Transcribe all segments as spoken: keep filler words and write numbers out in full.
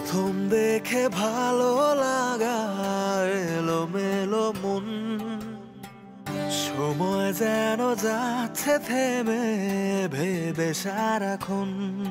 প্রথম দেখে ভালো লাগা এলোমেলো মন, সময় যেন যাচ্ছে থেমে ভেবে সারাক্ষণ।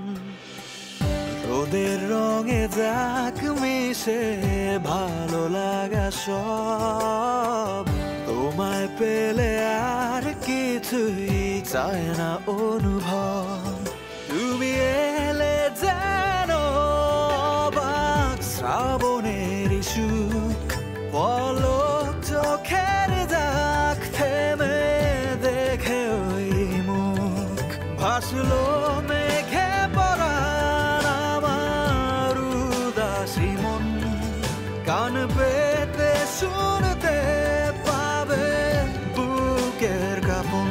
রোদের রঙে যাক মিশে ভালো লাগা সব, তোমায় পেলে আর কিছুই চায় না অনুভব। তুমি এলে যেন বাক শ্রাবণের সুখ, পলক চোখের যাক থেমে দেখে ওই মুখ। ভাসলো মেঘে পরাণ আমার উদাসী মন, কান পেতে শুনতে পাবে বুকের কাঁপন।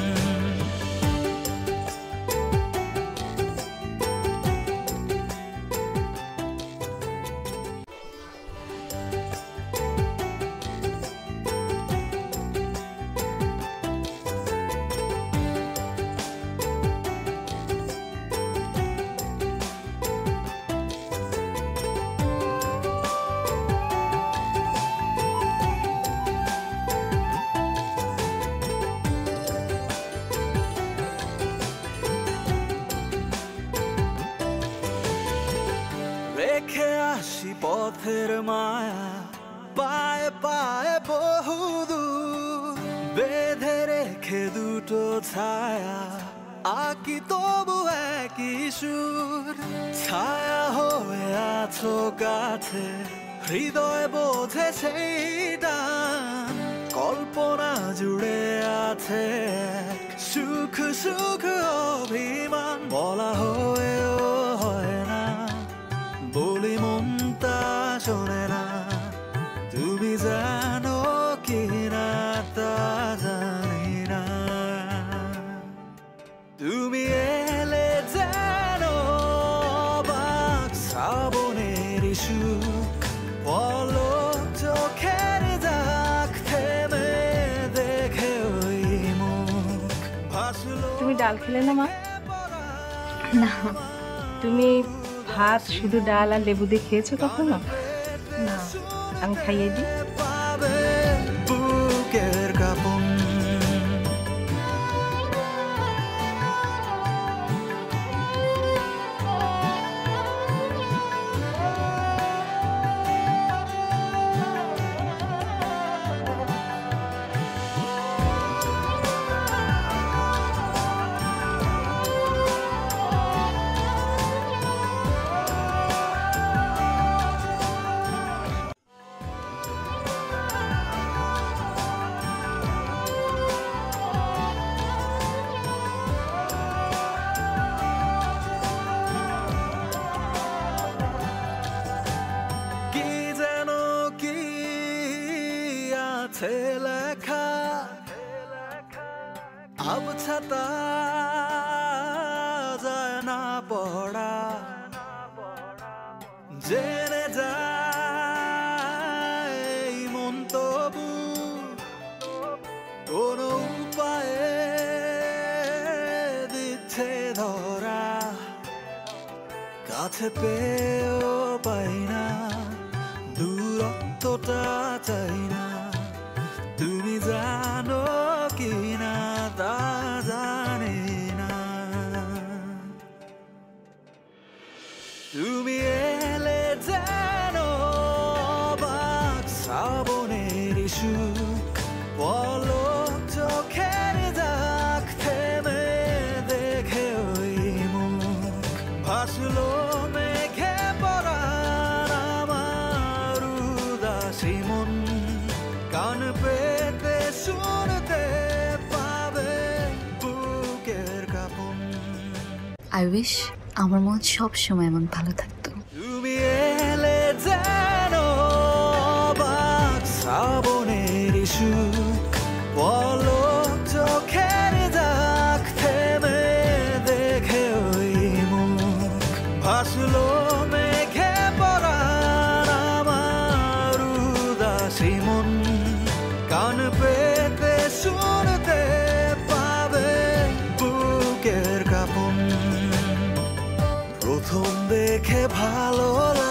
রেখে আসি পথের মায়া পায়ে পায়ে বহুদূর, বেঁধে রেখে দুটো ছায়া আঁকি তবু একই সুর। ছায়া হয়ে আছো কাছে, হৃদয় বোঝে সেই টান, কল্পনা জুড়ে আছে সুখ সুখ অভিমান। বলা হয়েও হয় না, বলি মনটা শোনে না, তুমি জানো কি না তা জানি না। তুমি এলে যেন বাক শ্রাবণের সুখ, পলক চোখের যাক থেমে দেখে ওই মুখ। ভাসলো। তুমি ডাল খেলে না মা? না, তুমি ভাত শুধু ডাল আর লেবু দিয়ে খেয়েছো কখনো? না, আমি খাইয়ে দিই। বুকের কাঁপন। লেখা আবছাতা যায় না পড়া, জেনে যায় মন তবু কোন উপায়ে দিচ্ছে ধরা। কাছে পেয়েও পাই না, দূরত্বটা চাই না, তুমি জানো কি না তা জানি না। তুমি এলে যেন বাক শ্রাবণের সুখ, পলক চোখের যাক থেমে দেখে ওই মুখ। ভাসলো মেঘে পরাণ আমার উদাসী মন, কান পেতে শুনতে পাবে বুকের কাঁপন। আই উইশ আমার মন সব সময় এমন ভালো থাকতো। তুমি এলে যেন বাক শ্রাবণের সুখ, পলক চোখের যাক থেমে দেখে ওই মুখ। ভাসলো মেঘে পরাণ আমার উদাসী মন, কান পেতে শুনতে পাবে বুকের কাঁপন। প্রথম দেখে ভালো